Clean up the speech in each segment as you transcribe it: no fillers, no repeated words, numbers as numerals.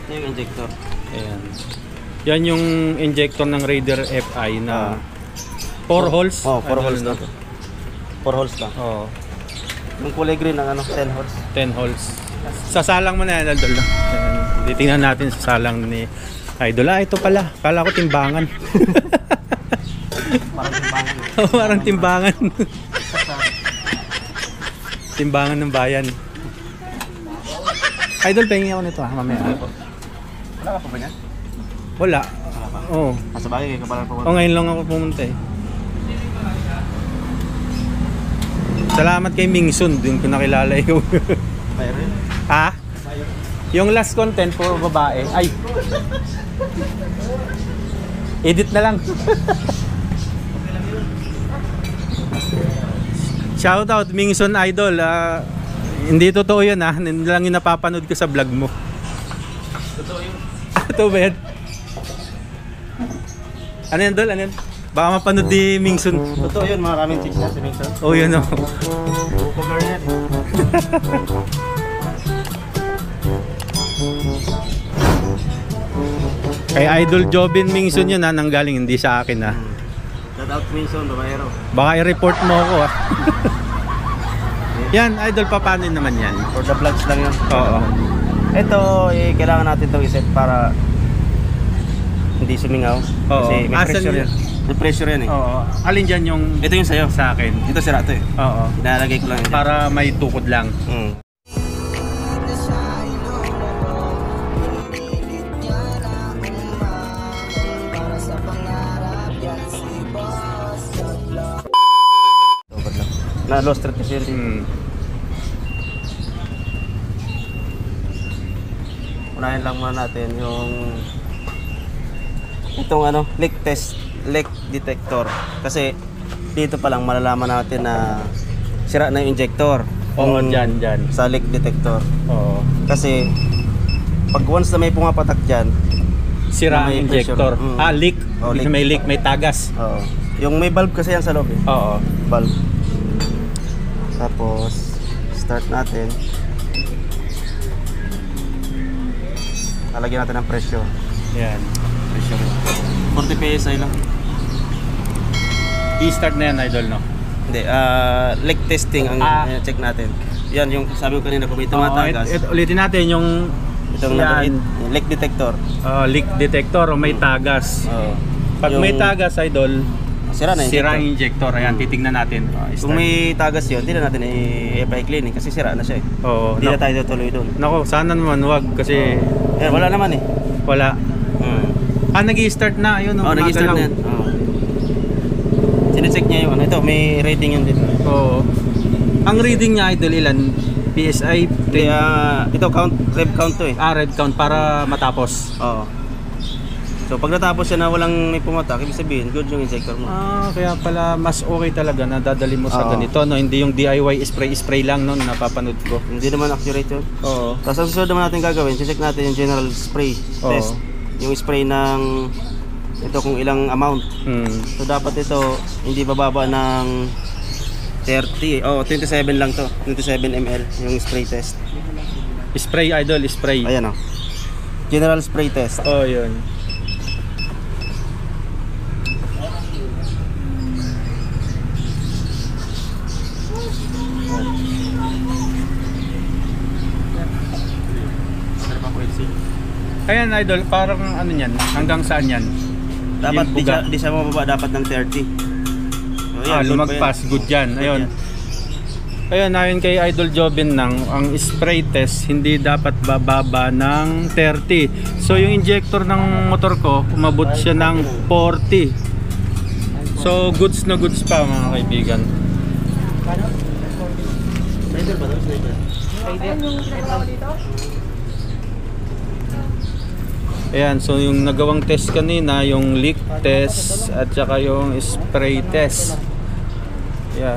Ito yung injector. Ayan. Yan yung injector ng Raider FI na 4 holes. Oh, 4 holes na to. 4 holes lang. Oo. Yung kulay green ng 10 holes. 10 holes. Sasalang mo na yan, Idol. Titingnan natin sa salang ni Idol. Ito pala. Kala ko timbangan. Parang timbangan. Parang timbangan. Timbangan ng bayan. Idol, pahingi ako nito mamaya. Wala ka pa ba yan? Wala. Oo. Sa bagay kayo ka pala pumunta. Ngayon lang ako pumunta eh. Salamat kay Mingsun, din ko nakilala ikaw. Mayroon. Ha? Yung last content puro babae. Ay. Edit na lang. Shoutout Mingsun Idol. Hindi totoo 'yun ha. Hindi lang 'yung napapanood ko sa vlog mo. Totoo yun. Totoo ba yan? Ano yan, Dol? Ano yan? Baka mapanood ni Mingsun. Totoo yun, maraming chicks na si Mingsun. Oh, yun o. Cover yan. Kay Idol Jobin Mingsun yun ha, nanggaling hindi sa akin ha. Shout out Mingsun, babayero. Baka i-report mo ako ha. Yan, Idol, paano naman yan? For the vlogs lang yun. Oo. Ito, kailangan natin itong iset para hindi sumingaw. Oo. Kasi may Asan pressure yun? yan. May pressure yan eh. Oo. Alin dyan yung Ito yung sa'yo. sa akin? Ito sira ito eh. Oo. Inalagay ko lang yun. Para may tukod lang. Na low stress kasi yun. Unahin lang muna natin yung itong leak test, leak detector. Kasi dito pa lang malalaman natin na sira na yung injector. Oo, dyan. Sa leak detector. Oo. Kasi pag once na may pumapatak dyan, Sira ang may injector. pressure. Leak. Oh, leak. May leak, may tagas. oo. Yung may valve kasi yan sa loob eh. Oo. Valve. Tapos start natin. Lalagyan natin ng pressure. Yan. Pressure. 40 PSI lang. I-start na yan, Idol, no? Hindi, leak testing ang check natin. Yan yung sabi ko kanina kung may tumatagas. Ulitin natin yung Itong yan. leak detector. Leak detector o may tagas. Pag may tagas, Idol, sira na sira ang injector. Ayan, titignan natin. Kung may tagas yun, hindi na natin i-cleaning kasi sira na siya eh. Oo. Hindi na tayo tuloy doon. Nako, sana naman wag kasi Yan, wala naman eh. wala. Nag-i-start na. Ayun, Nag-i-start na yan. Sinecheck niya yung ito, may rating yun dito. Oo. Ang reading niya, Idol, ilan? PSI? Kaya ito rev count to eh. Red count para matapos. Oo. So pag natapos siya na walang may pumatak, ibig sabihin good yung injector mo. Kaya pala mas okay talaga na dadali mo sa ganito, no? Hindi yung DIY spray lang, no? Napapanood ko. Hindi naman accurate yun. Oo. Tapos ang susunod naman natin gagawin, check natin yung general spray test. Yung spray ng ito kung ilang amount. So dapat ito hindi bababa ng 30. 27 lang to. 27 ml yung spray test. Spray, Idol, spray. Ayan o. General spray test. Yun. Ayan, Idol, parang ano yan? Hanggang saan yan? Dapat di siya mababa, dapat ng 30. Lumagpas, good yan. Ayun. Ayun, ayon kay Idol Jobin ang spray test hindi dapat bababa ng 30. So yung injector ng motor ko, umabot siya ng 40. So goods na goods pa, mga kaibigan. Ayan, so yung nagawang test kanina, yung leak test at saka yung spray test. Ayan.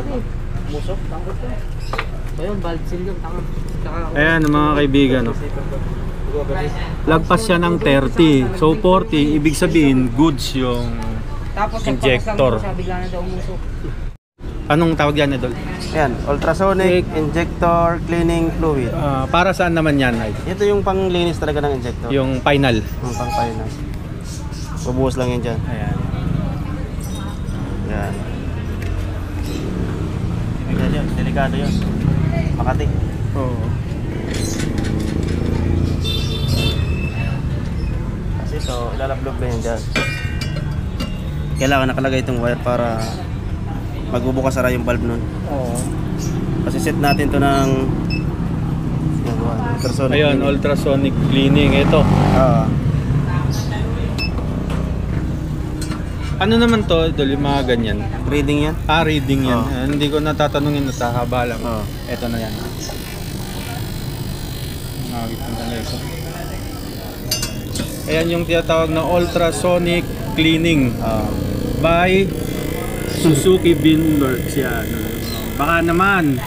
Ayan mga kaibigan, no? Lagpas siya ng 30. So 40, ibig sabihin goods yung injector. Anong tawag yan, Idol? Yan, ultrasonic injector cleaning fluid. Para saan naman yan, Idol? Ito yung panglinis talaga ng injector. Yung final. Yung pang final. Bubuhos lang yan dyan. Ayan. Yan. Yan yun, delikado yun. Makati. Oo. Kasi ito, ilalablog na yan dyan. Kailangan nakalagay itong wire para magbubukas sara yung valve nun. Oo. Kasi set natin to ng ultrasonic. Ayun, cleaning. ultrasonic cleaning. Ito. Ano naman to, Idol, yung mga ganyan? Reading yan. Reading yan. Hindi ko natatanungin, natahaba lang. Ito na yan. Ayan yung tinatawag na ultrasonic cleaning by Suzuki Binworks yan. Baka naman.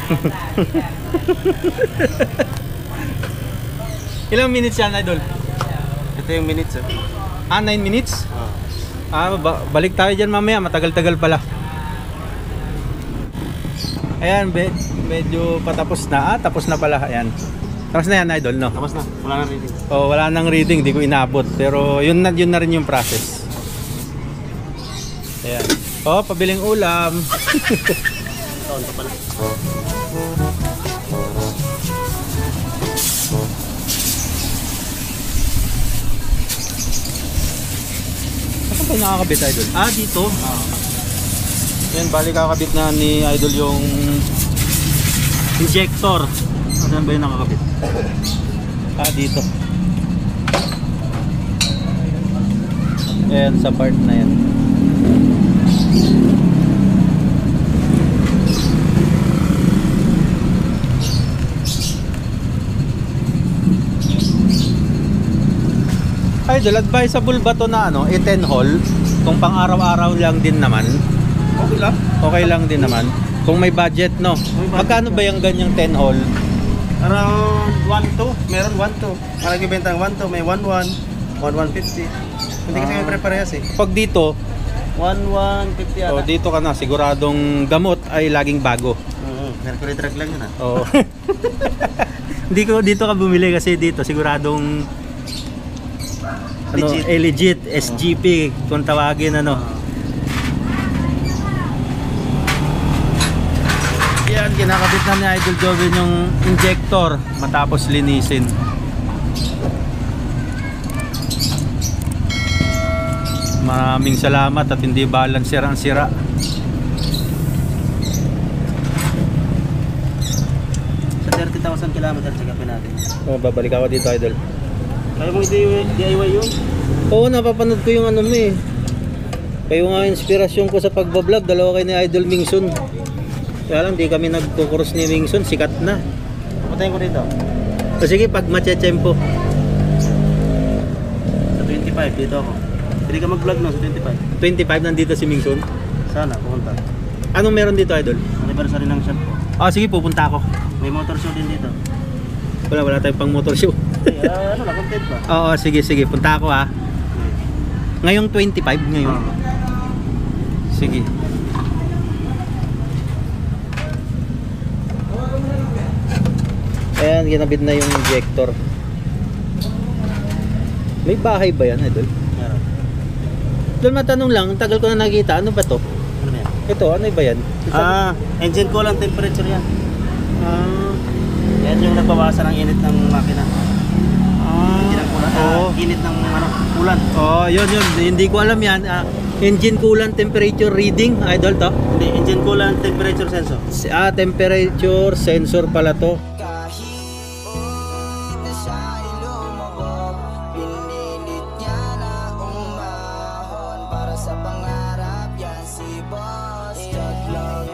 Ilang minutes yan, Idol? Ito yung minutes. 9 minutes? Balik tayo dyan mamaya, matagal-tagal pala. Ayan, medyo patapos na. Tapos na pala. Ayan. Tapos na yan, Idol, no? Tapos na, wala nang reading. Wala nang reading, di ko inabot. Pero yun na rin yung process. Ayan. Pabiling ulam. Taon pa pala. Saan pa nakakabit, Idol? Dito. Yan, bali kakabit na ni Idol yung injector. Saan ba yung nakakabit? Dito. Ayan, sa part na yan. Idol, advisable ba to na i-10 hole? Kung pang araw-araw lang din naman. Okay lang. Okay lang din naman. Kung may budget, no? Magkano ba yung ganyang 10 hole? Around 1-2. Meron 1-2. Ang nagbibenta ng 1-2. May 1-1. 1-150. Hindi kasi may pre-parehas eh. Pag dito, 1-150 ata. dito ka na, siguradong gamot ay laging bago. Mercury drug lang yun Oo. Hindi ko dito ka bumili kasi dito siguradong Legit. legit SGP kung tawagin Yan, kinakabit na ni Idol Jovin yung injector matapos linisin. Maraming salamat at hindi balancer ang sira. Sa 30,000 kilometers check upin natin. Babalik ako dito, Idol. Kaya mong DIY yun? Oo, napapanood ko yung mo eh. Kayo nga inspirasyon ko sa pagbablog. Dalawa kayo ni Idol Mingson. Kaya lang di kami nagkukurus ni Mingson. Sikat na. Patayin ko dito. Sige, pag matchechempo. Sa 25 dito ako. Pwede ka mag-vlog no sa 25. 25 nandito si Mingson. Sana, pupunta. Anong meron dito, Idol? Anniversary ng shop ko. Sige, pupunta ako. May motor show din dito. Wala tayong pang motor show. Content ba? Oo, sige, punta ako ha. Ngayong 25 ngayon. Sige. Ayan, ginabit na yung injector. May bahay ba yan, Idol? Meron. Doon matanong lang, tagal ko na nakita. Ano ba to? Ano ba yan? Ito, ano ba yan? Engine coolant temperature yan. Yan yung nagbawasan ng init ng makina. Hindi ng coolant. Init ng coolant. Yun. Hindi ko alam yan. Engine coolant temperature reading, Idol to? Hindi, engine coolant temperature sensor. Temperature sensor pala to. Sa pangarap yan si Boss.